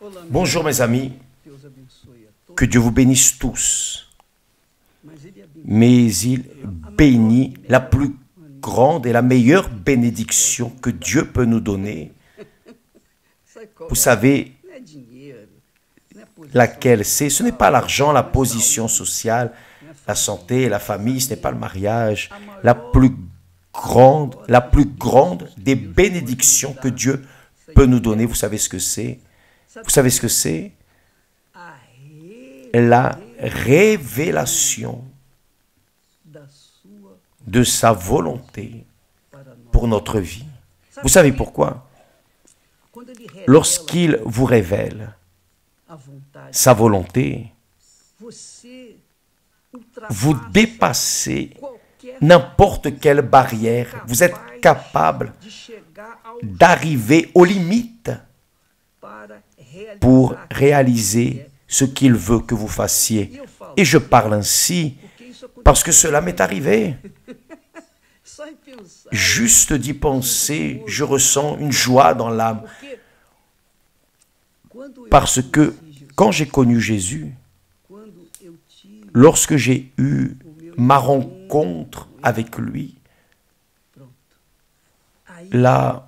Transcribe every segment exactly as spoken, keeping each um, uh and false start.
Bonjour mes amis, que Dieu vous bénisse tous. Mais il bénit la plus grande et la meilleure bénédiction que Dieu peut nous donner. Vous savez laquelle c'est? Ce n'est pas l'argent, la position sociale, la santé, la famille, ce n'est pas le mariage. La plus grande, la plus grande des bénédictions que Dieu peut nous donner, vous savez ce que c'est? Vous savez ce que c'est? La révélation de sa volonté pour notre vie. Vous savez pourquoi? Lorsqu'il vous révèle sa volonté, vous dépassez n'importe quelle barrière. Vous êtes capable d'arriver aux limites pour réaliser ce qu'il veut que vous fassiez. Et je parle ainsi parce que cela m'est arrivé. Juste d'y penser, je ressens une joie dans l'âme. Parce que quand j'ai connu Jésus, lorsque j'ai eu ma rencontre avec lui, là,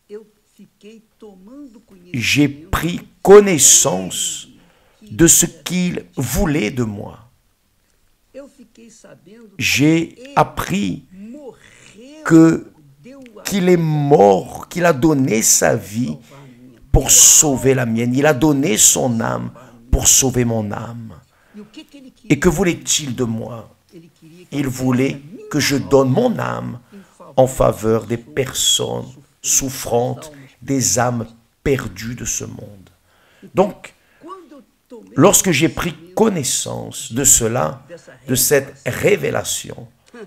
j'ai pris connaissance de ce qu'il voulait de moi. J'ai appris que qu'il est mort, qu'il a donné sa vie pour sauver la mienne. Il a donné son âme pour sauver mon âme. Et que voulait-il de moi? Il voulait que je donne mon âme en faveur des personnes souffrantes, des âmes perdues de ce monde. Donc, lorsque j'ai pris connaissance de cela, de cette révélation,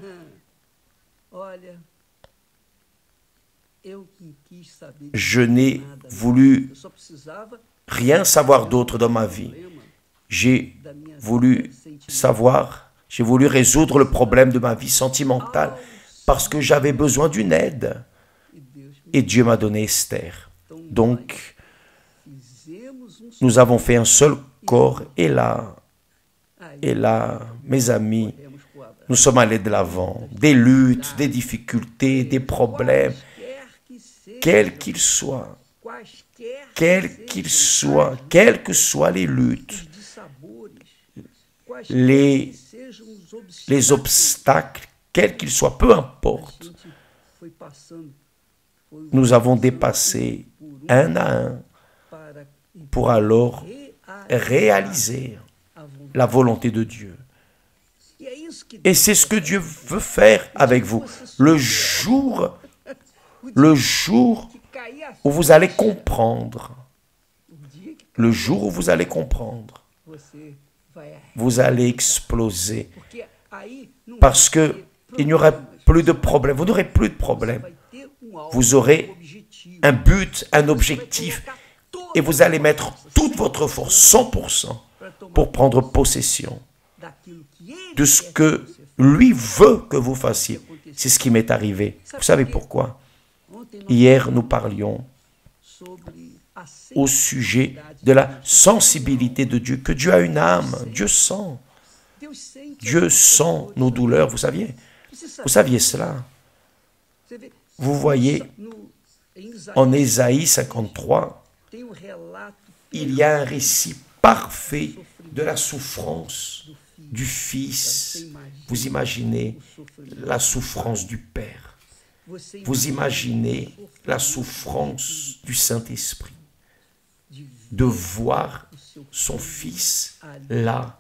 je n'ai voulu rien savoir d'autre dans ma vie. J'ai voulu savoir, j'ai voulu résoudre le problème de ma vie sentimentale parce que j'avais besoin d'une aide. Et Dieu m'a donné Esther. Donc, nous avons fait un seul corps et là, et là, mes amis, nous sommes allés de l'avant. Des luttes, des difficultés, des problèmes, quels qu'ils soient, quels qu'ils soient, quelles que soient les luttes, les, les obstacles, quels qu'ils soient, peu importe, nous avons dépassé un à un pour alors réaliser la volonté de Dieu. Et c'est ce que Dieu veut faire avec vous. Le jour, le jour où vous allez comprendre, le jour où vous allez comprendre, vous allez exploser. Parce qu'il n'y aura plus de problème. Vous n'aurez plus de problème. Vous aurez un but, un objectif, et vous allez mettre toute votre force, cent pour cent, pour prendre possession de ce que lui veut que vous fassiez. C'est ce qui m'est arrivé. Vous savez pourquoi? Hier, nous parlions au sujet de la sensibilité de Dieu, que Dieu a une âme, Dieu sent. Dieu sent nos douleurs, vous saviez? Vous saviez cela? Vous voyez, en Ésaïe cinquante-trois, il y a un récit parfait de la souffrance du Fils. Vous imaginez la souffrance du Père. Vous imaginez la souffrance du Saint-Esprit. De voir son Fils là,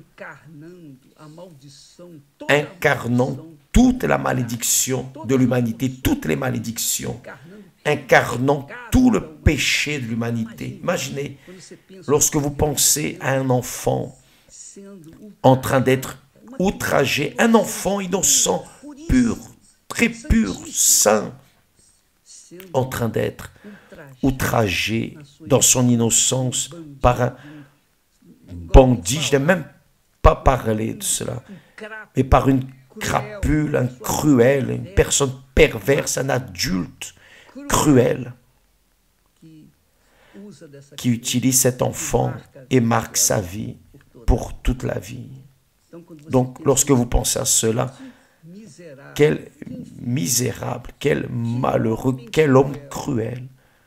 incarnant toute la malédiction de l'humanité, toutes les malédictions, incarnant tout le péché de l'humanité. Imaginez, lorsque vous pensez à un enfant en train d'être outragé, un enfant innocent, pur, très pur, saint, en train d'être outragé dans son innocence par un bandit, je n'ai même pas parlé de cela, mais par une crapule, un cruel, une personne perverse, un adulte cruel, qui utilise cet enfant et marque sa vie pour toute la vie. Donc, lorsque vous pensez à cela, quel misérable, quel malheureux, quel homme cruel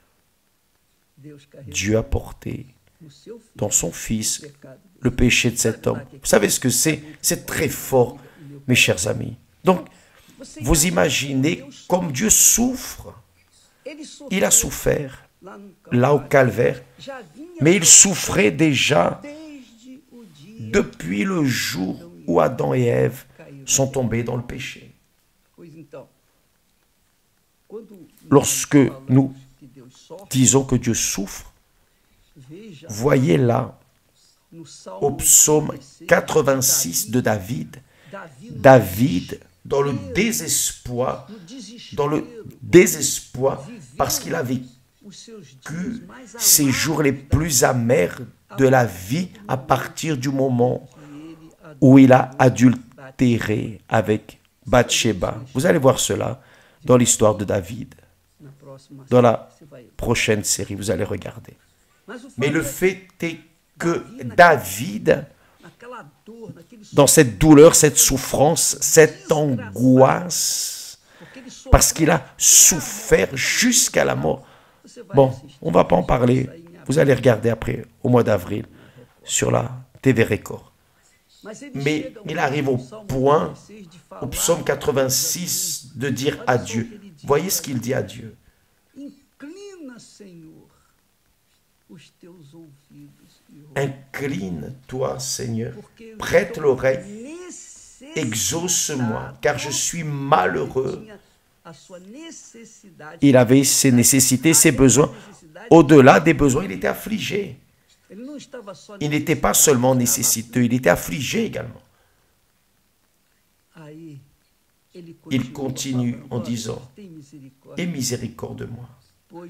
Dieu a porté dans son Fils le péché de cet homme. Vous savez ce que c'est? C'est très fort, mes chers amis. Donc, vous imaginez comme Dieu souffre. Il a souffert là au calvaire, mais il souffrait déjà depuis le jour où Adam et Ève sont tombés dans le péché. Lorsque nous disons que Dieu souffre, voyez là, au psaume quatre-vingt-six de David, David, dans le désespoir, dans le désespoir, parce qu'il a vécu ses jours les plus amers de la vie à partir du moment où il a adultéré avec Bathsheba. Vous allez voir cela dans l'histoire de David. Dans la prochaine série, vous allez regarder. Mais le fait est que David, dans cette douleur, cette souffrance, cette angoisse, parce qu'il a souffert jusqu'à la mort. Bon, on ne va pas en parler. Vous allez regarder après, au mois d'avril, sur la T V Record. Mais il arrive au point, au psaume quatre-vingt-six, de dire à Dieu. Voyez ce qu'il dit à Dieu. Incline-toi, Seigneur, prête l'oreille, exauce-moi, car je suis malheureux. Il avait ses nécessités, ses besoins. Au-delà des besoins, il était affligé. Il n'était pas seulement nécessiteux, il était affligé également. Il continue en disant, « Aie miséricorde de moi,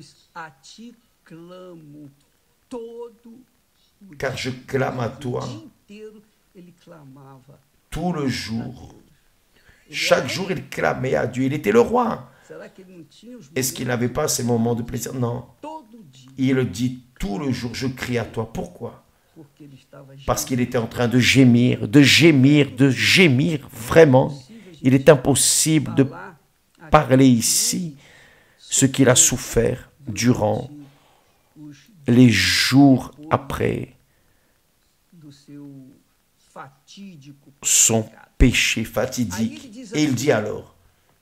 car je clame à toi tout le jour. » Chaque jour, il clamait à Dieu. Il était le roi. Est-ce qu'il n'avait pas ces moments de plaisir? Non. Il dit tout le jour, je crie à toi. Pourquoi? Parce qu'il était en train de gémir, de gémir, de gémir. Vraiment, il est impossible de parler ici ce qu'il a souffert durant les jours après son péché fatidique. Et il dit alors,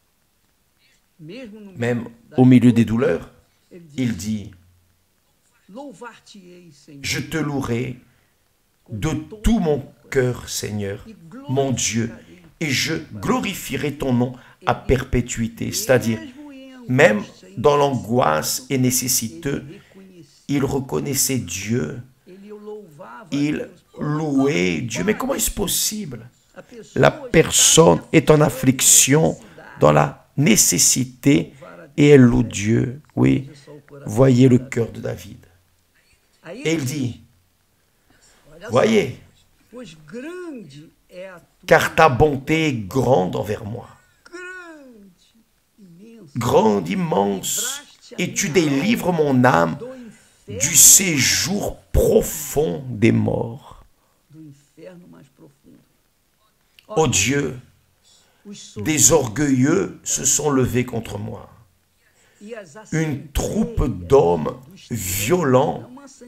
même au milieu des douleurs, il dit, je te louerai de tout mon cœur, Seigneur, mon Dieu, et je glorifierai ton nom à perpétuité. C'est-à-dire, même dans l'angoisse et nécessiteux, il reconnaissait Dieu, il louait Dieu. Mais comment est-ce possible? La personne est en affliction, dans la nécessité, et elle loue Dieu. Oui, voyez le cœur de David. Et il dit, voyez, car ta bonté est grande envers moi. Grande, immense, et tu délivres mon âme du séjour profond des morts. Ô Dieu, des orgueilleux se sont levés contre moi. Une troupe d'hommes violents,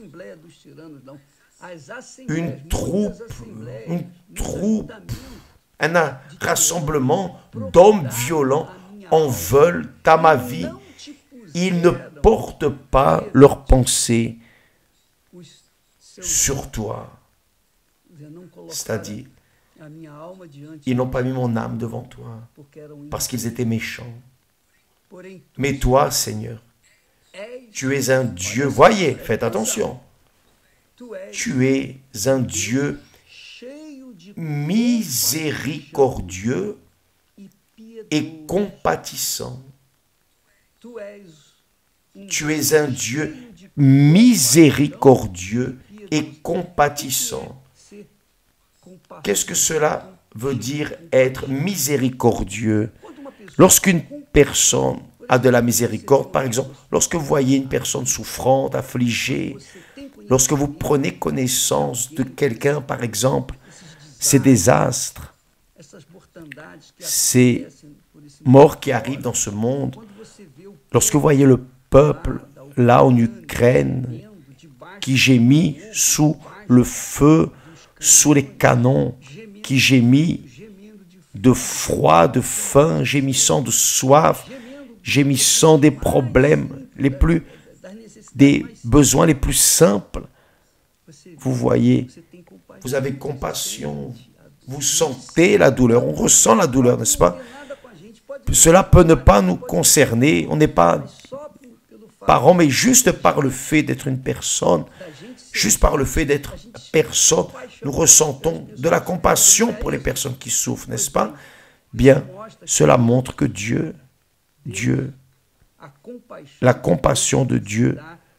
une troupe, une troupe, un rassemblement d'hommes violents en veulent à ma vie. Ils ne portent pas leurs pensées sur toi. C'est-à-dire, ils n'ont pas mis mon âme devant toi parce qu'ils étaient méchants. Mais toi, Seigneur, tu es un Dieu, voyez, faites attention, tu es un Dieu miséricordieux et compatissant. Tu es un Dieu miséricordieux et compatissant. Qu'est-ce que cela veut dire être miséricordieux? Lorsqu'une personne a de la miséricorde. Par exemple, lorsque vous voyez une personne souffrante, affligée, lorsque vous prenez connaissance de quelqu'un, par exemple, ces désastres, ces morts qui arrivent dans ce monde, lorsque vous voyez le peuple là en Ukraine qui gémit sous le feu, sous les canons, qui gémit de froid, de faim, gémissant de soif, gémissant des problèmes les plus, des besoins les plus simples. Vous voyez, vous avez compassion, vous sentez la douleur, on ressent la douleur, n'est-ce pas? Cela peut ne pas nous concerner, on n'est pas parents, mais juste par le fait d'être une personne, juste par le fait d'être personne, nous ressentons de la compassion pour les personnes qui souffrent, n'est-ce pas? Bien, cela montre que Dieu, Dieu, la compassion de Dieu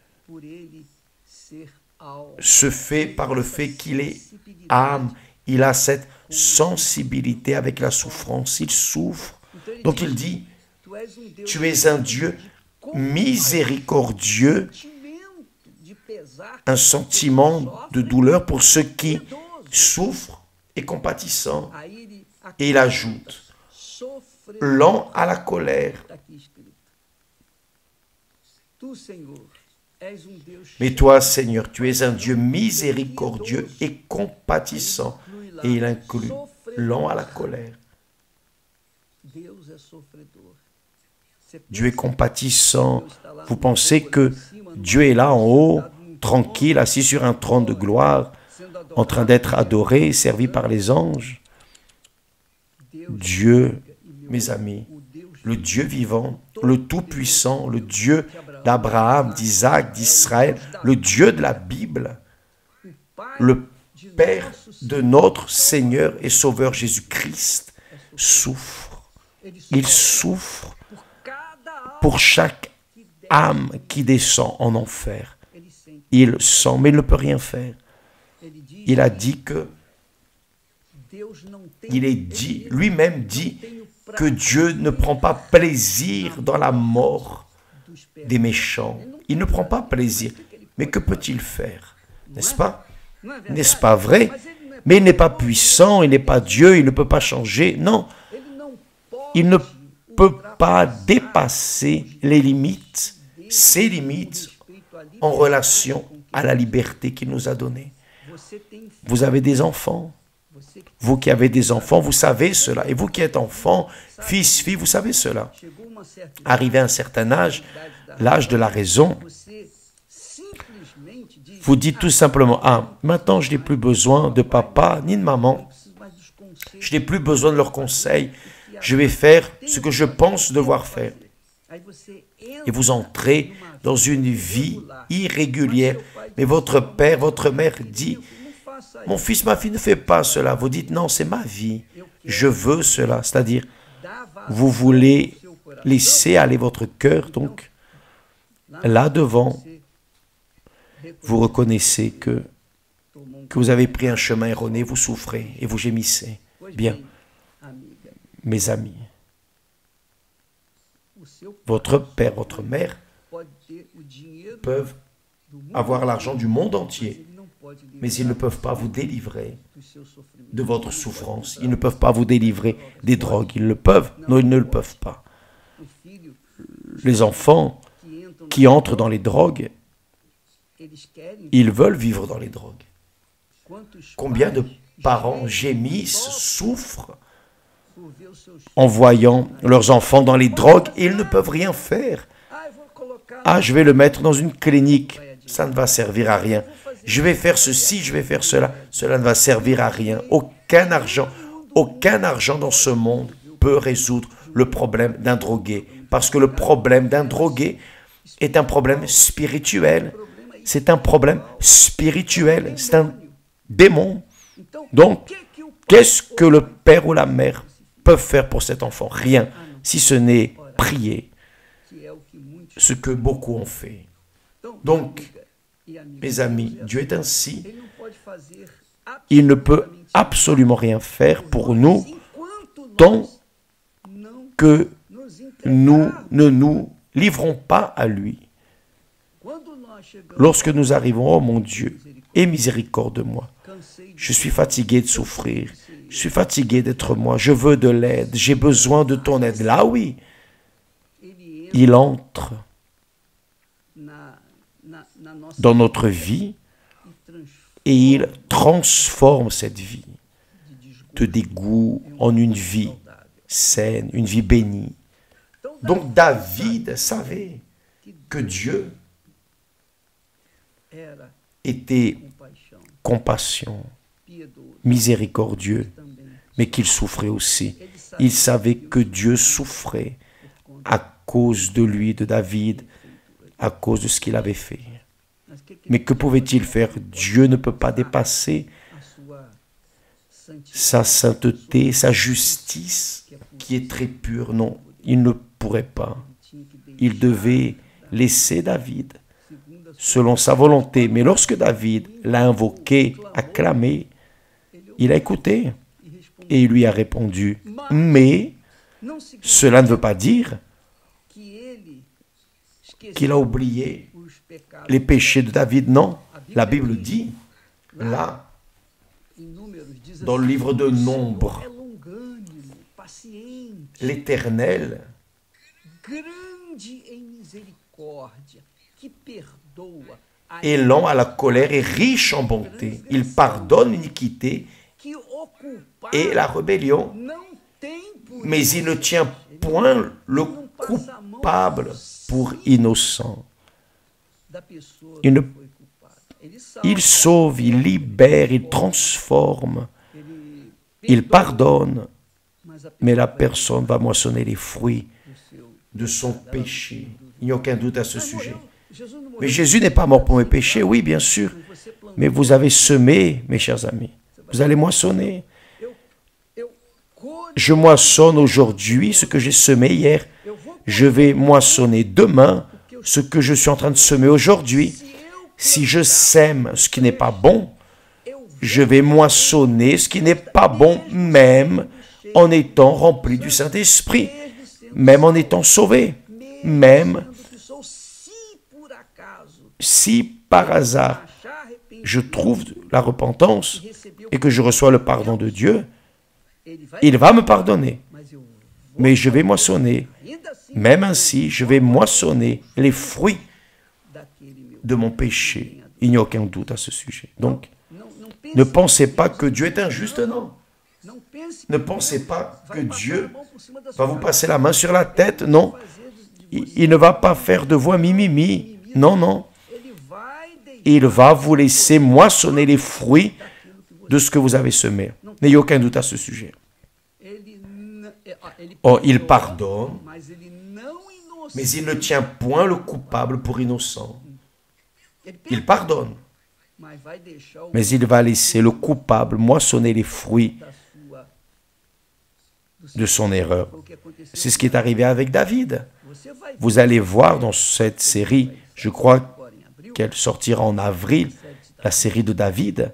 se fait par le fait qu'il est âme, il a cette sensibilité avec la souffrance, il souffre. Donc il dit, tu es un Dieu miséricordieux, un sentiment de douleur pour ceux qui souffrent et compatissant. Et il ajoute, lent à la colère. Mais toi, Seigneur, tu es un Dieu miséricordieux et compatissant. Et il inclut lent à la colère. Dieu est compatissant. Vous pensez que Dieu est là en haut, tranquille, assis sur un trône de gloire, en train d'être adoré, servi par les anges? Dieu, mes amis, le Dieu vivant, le Tout-Puissant, le Dieu d'Abraham, d'Isaac, d'Israël, le Dieu de la Bible, le Père de notre Seigneur et Sauveur Jésus-Christ, souffre. Il souffre pour chaque âme qui descend en enfer. Il sent, mais il ne peut rien faire. Il a dit que, il est dit, lui-même dit que Dieu ne prend pas plaisir dans la mort des méchants. Il ne prend pas plaisir. Mais que peut-il faire? N'est-ce pas? N'est-ce pas vrai? Mais il n'est pas puissant, il n'est pas Dieu, il ne peut pas changer. Non, il ne peut pas dépasser les limites, ses limites, en relation à la liberté qu'il nous a donnée. Vous avez des enfants. Vous qui avez des enfants, vous savez cela. Et vous qui êtes enfant, fils, fille, vous savez cela. Arrivé à un certain âge, l'âge de la raison, vous dites tout simplement, ah, maintenant je n'ai plus besoin de papa ni de maman. Je n'ai plus besoin de leurs conseils. Je vais faire ce que je pense devoir faire. Et vous entrez dans une vie irrégulière. Mais votre père, votre mère dit, mon fils, ma fille, ne fait pas cela. Vous dites, non, c'est ma vie. Je veux cela. C'est-à-dire, vous voulez laisser aller votre cœur. Donc, là devant, vous reconnaissez que, que vous avez pris un chemin erroné, vous souffrez et vous gémissez. Bien, mes amis, votre père, votre mère peuvent avoir l'argent du monde entier, mais ils ne peuvent pas vous délivrer de votre souffrance. Ils ne peuvent pas vous délivrer des drogues. Ils le peuvent. Non, ils ne le peuvent pas. Les enfants qui entrent dans les drogues, ils veulent vivre dans les drogues. Combien de parents gémissent, souffrent en voyant leurs enfants dans les drogues et ils ne peuvent rien faire. Ah, je vais le mettre dans une clinique. Ça ne va servir à rien. Je vais faire ceci, je vais faire cela. Cela ne va servir à rien. Aucun argent, aucun argent dans ce monde peut résoudre le problème d'un drogué. Parce que le problème d'un drogué est un problème spirituel. C'est un problème spirituel. C'est un démon. Donc, qu'est-ce que le père ou la mère peuvent faire pour cet enfant? Rien, si ce n'est prier, ce que beaucoup ont fait. Donc, mes amis, Dieu est ainsi. Il ne peut absolument rien faire pour nous tant que nous ne nous livrons pas à lui. Lorsque nous arrivons, oh mon Dieu, aie miséricorde de moi. Je suis fatigué de souffrir. Je suis fatigué d'être moi. Je veux de l'aide. J'ai besoin de ton aide. Là, oui. Il entre dans notre vie et il transforme cette vie de dégoût en une vie saine, une vie bénie. Donc David savait que Dieu était compassion, miséricordieux, mais qu'il souffrait aussi. Il savait que Dieu souffrait à cause de lui, de David, à cause de ce qu'il avait fait. Mais que pouvait-il faire? Dieu ne peut pas dépasser sa sainteté, sa justice, qui est très pure. Non, il ne pourrait pas. Il devait laisser David selon sa volonté. Mais lorsque David l'a invoqué, a clamé, il a écouté et il lui a répondu. Mais cela ne veut pas dire qu'il a oublié les péchés de David. Non, la Bible dit, là, dans le livre de Nombres, l'Éternel est lent à la colère et riche en bonté. Il pardonne l'iniquité et la rébellion, mais il ne tient point le coupable pour innocent. Il, ne, il sauve, il libère, il transforme, il pardonne, mais la personne va moissonner les fruits de son péché. Il n'y a aucun doute à ce sujet. Mais Jésus n'est pas mort pour mes péchés, oui, bien sûr. Mais vous avez semé, mes chers amis. Vous allez moissonner. Je moissonne aujourd'hui ce que j'ai semé hier. Je vais moissonner demain ce que je suis en train de semer aujourd'hui. Si je sème ce qui n'est pas bon, je vais moissonner ce qui n'est pas bon, même en étant rempli du Saint-Esprit, même en étant sauvé, même si par hasard je trouve la repentance et que je reçois le pardon de Dieu, il va me pardonner, mais je vais moissonner. Même ainsi, je vais moissonner les fruits de mon péché. Il n'y a aucun doute à ce sujet. Donc, ne pensez pas que Dieu est injuste, non. Ne pensez pas que Dieu va vous passer la main sur la tête, non. Il, il ne va pas faire de vous un mimimi, non, non. Il va vous laisser moissonner les fruits de ce que vous avez semé. N'ayez aucun doute à ce sujet. Oh, il pardonne, mais il ne tient point le coupable pour innocent. Il pardonne, mais il va laisser le coupable moissonner les fruits de son erreur. C'est ce qui est arrivé avec David. Vous allez voir dans cette série, je crois qu'elle sortira en avril, la série de David.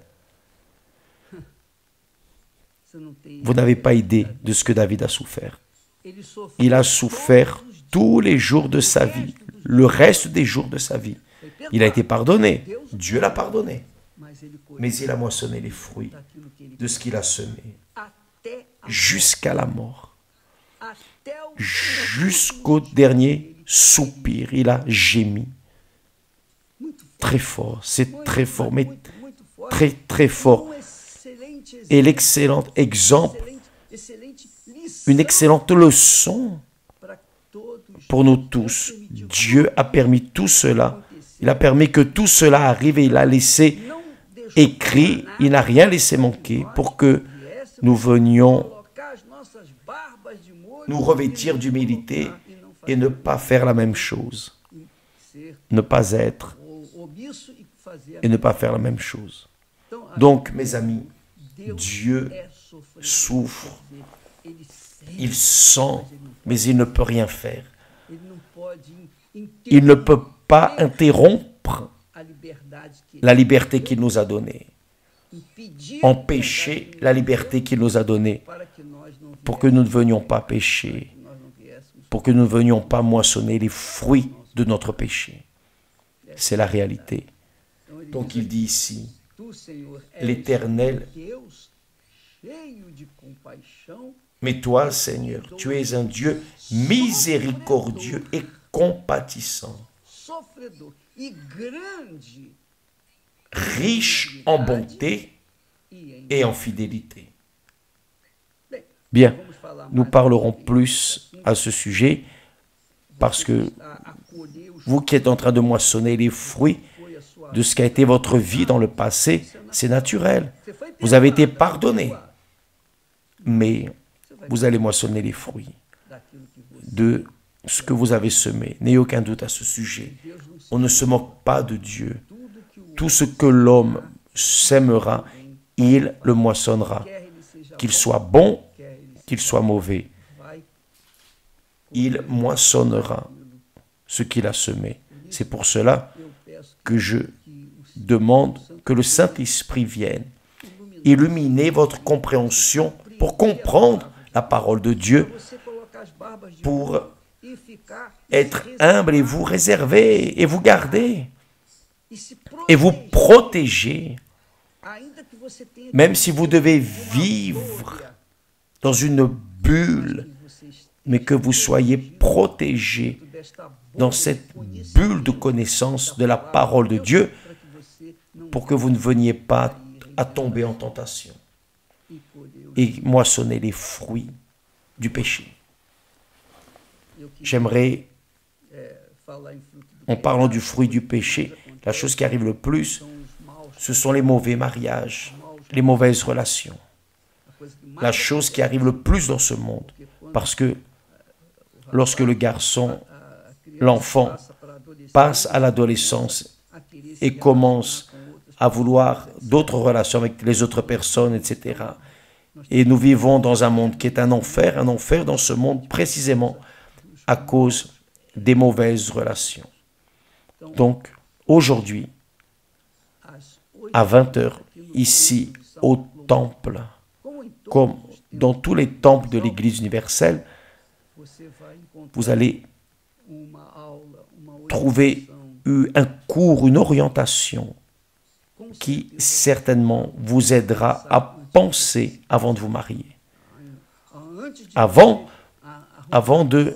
Vous n'avez pas idée de ce que David a souffert. Il a souffert tous les jours de sa vie, le reste des jours de sa vie. Il a été pardonné, Dieu l'a pardonné, mais il a moissonné les fruits de ce qu'il a semé jusqu'à la mort, jusqu'au dernier soupir. Il a gémi très fort, c'est très fort, mais très très fort. Et l'excellent exemple, une excellente leçon pour nous tous. Dieu a permis tout cela. Il a permis que tout cela arrive et il a laissé écrit, il n'a rien laissé manquer pour que nous venions nous revêtir d'humilité et ne pas faire la même chose. Ne pas être et ne pas faire la même chose. Donc, mes amis, Dieu souffre, il sent, mais il ne peut rien faire. Il ne peut pas interrompre la liberté qu'il nous a donnée, empêcher la liberté qu'il nous a donnée pour que nous ne venions pas pécher pour que nous ne venions pas moissonner les fruits de notre péché. C'est la réalité. Donc il dit ici, l'Éternel, mais toi, Seigneur, tu es un Dieu miséricordieux et compatissant, riche en bonté et en fidélité. Bien, nous parlerons plus à ce sujet parce que vous qui êtes en train de moissonner les fruits de ce qu'a été votre vie dans le passé, c'est naturel. Vous avez été pardonné, mais vous allez moissonner les fruits de ce que vous avez semé. N'ayez aucun doute à ce sujet. On ne se moque pas de Dieu. Tout ce que l'homme sèmera, il le moissonnera. Qu'il soit bon, qu'il soit mauvais, il moissonnera ce qu'il a semé. C'est pour cela que je demande que le Saint-Esprit vienne illuminer votre compréhension pour comprendre la parole de Dieu, pour être humble et vous réserver et vous garder et vous protéger, même si vous devez vivre dans une bulle, mais que vous soyez protégés dans cette bulle de connaissance de la parole de Dieu pour que vous ne veniez pas à tomber en tentation et moissonner les fruits du péché. J'aimerais, en parlant du fruit du péché, la chose qui arrive le plus, ce sont les mauvais mariages, les mauvaises relations. La chose qui arrive le plus dans ce monde, parce que lorsque le garçon, l'enfant, passe à l'adolescence et commence à vouloir d'autres relations avec les autres personnes, et cetera. Et nous vivons dans un monde qui est un enfer, un enfer dans ce monde précisément à cause des mauvaises relations. Donc, aujourd'hui, à vingt heures, ici, au temple, comme dans tous les temples de l'Église universelle, vous allez trouver un cours, une orientation qui certainement vous aidera à penser avant de vous marier. Avant, avant de...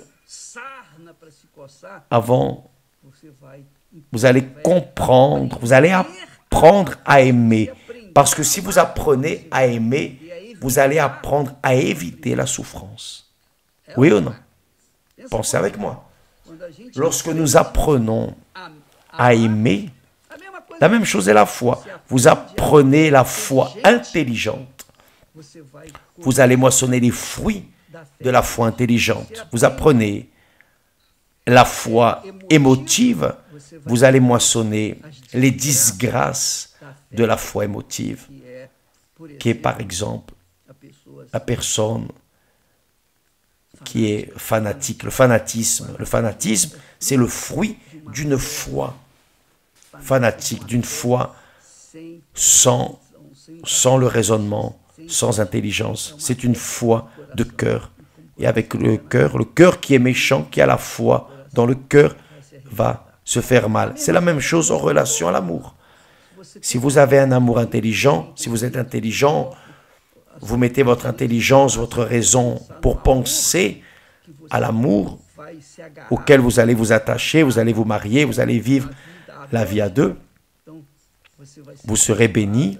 Avant, vous allez comprendre, vous allez apprendre à aimer. Parce que si vous apprenez à aimer, vous allez apprendre à éviter la souffrance. Oui ou non? Pensez avec moi. Lorsque nous apprenons à aimer, la même chose est la foi. Vous apprenez la foi intelligente. Vous allez moissonner les fruits de la foi intelligente. Vous apprenez la foi émotive, vous allez moissonner les disgrâces de la foi émotive, qui est par exemple la personne qui est fanatique, le fanatisme. Le fanatisme, c'est le fruit d'une foi fanatique, d'une foi sans, sans le raisonnement, sans intelligence. C'est une foi de cœur. Et avec le cœur, le cœur qui est méchant, qui a la foi dans le cœur, va se faire mal. C'est la même chose en relation à l'amour. Si vous avez un amour intelligent, si vous êtes intelligent, vous mettez votre intelligence, votre raison pour penser à l'amour auquel vous allez vous attacher, vous allez vous marier, vous allez vivre la vie à deux. Vous serez béni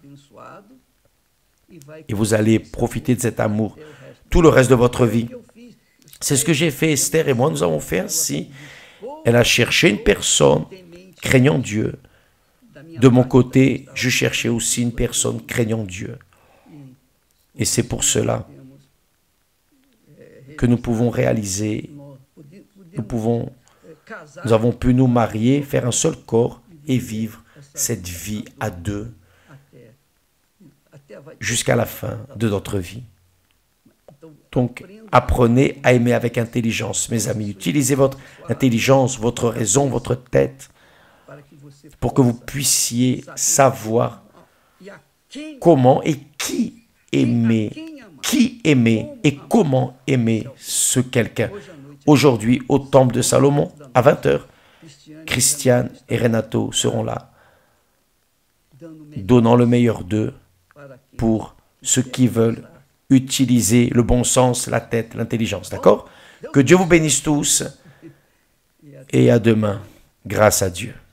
et vous allez profiter de cet amour tout le reste de votre vie. C'est ce que j'ai fait, Esther et moi, nous avons fait ainsi. Elle a cherché une personne craignant Dieu. De mon côté, je cherchais aussi une personne craignant Dieu. Et c'est pour cela que nous pouvons réaliser, nous pouvons, nous avons pu nous marier, faire un seul corps et vivre cette vie à deux jusqu'à la fin de notre vie. Donc, apprenez à aimer avec intelligence, mes amis. Utilisez votre intelligence, votre raison, votre tête, pour que vous puissiez savoir comment et qui aimer, qui aimer et comment aimer ce quelqu'un. aujourd'hui au temple de Salomon à vingt heures. Christiane et Renato seront là, donnant le meilleur d'eux pour ceux qui veulent utiliser le bon sens, la tête, l'intelligence. D'accord? Que Dieu vous bénisse tous et à demain, grâce à Dieu.